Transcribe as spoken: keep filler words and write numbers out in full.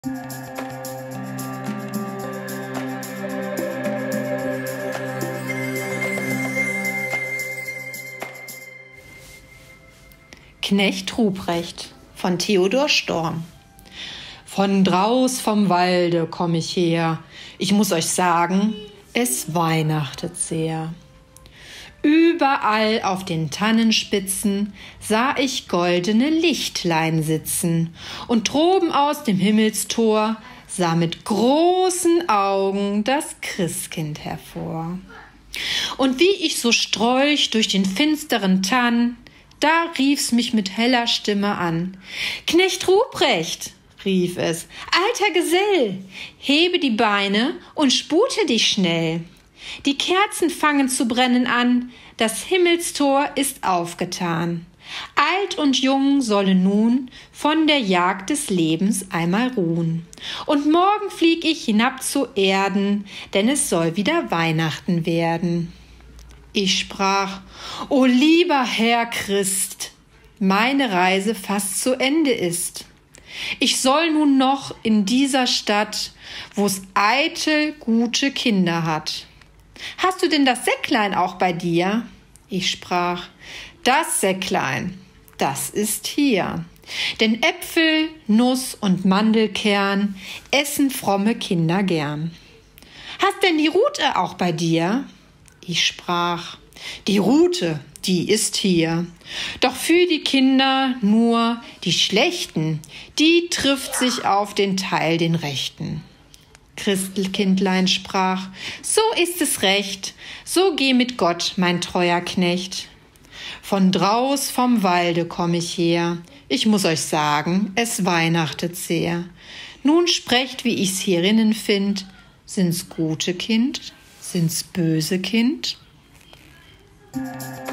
Knecht Ruprecht von Theodor Storm. Von draus vom Walde komm ich her. Ich muss euch sagen, es weihnachtet sehr. Überall auf den Tannenspitzen sah ich goldene Lichtlein sitzen, und droben aus dem Himmelstor sah mit großen Augen das Christkind hervor. Und wie ich so strolch durch den finsteren Tann, da rief's mich mit heller Stimme an. »Knecht Ruprecht«, rief es, »alter Gesell, hebe die Beine und spute dich schnell. Die Kerzen fangen zu brennen an, das Himmelstor ist aufgetan. Alt und jung sollen nun von der Jagd des Lebens einmal ruhen. Und morgen flieg ich hinab zu Erden, denn es soll wieder Weihnachten werden.« Ich sprach: »O lieber Herr Christ, meine Reise fast zu Ende ist. Ich soll nun noch in dieser Stadt, wo's eitel gute Kinder hat. Hast du denn das Säcklein auch bei dir?« Ich sprach: »Das Säcklein, das ist hier. Denn Äpfel, Nuss und Mandelkern essen fromme Kinder gern. Hast denn die Rute auch bei dir?« Ich sprach: »Die Rute, die ist hier. Doch für die Kinder nur die Schlechten, die trifft sich auf den Teil den Rechten.« Christkindlein sprach: »So ist es recht, so geh mit Gott, mein treuer Knecht. Von draus vom Walde komm ich her. Ich muss euch sagen, es weihnachtet sehr. Nun sprecht, wie ich's hierinnen find. Sind's gute Kind? Sind's böse Kind?«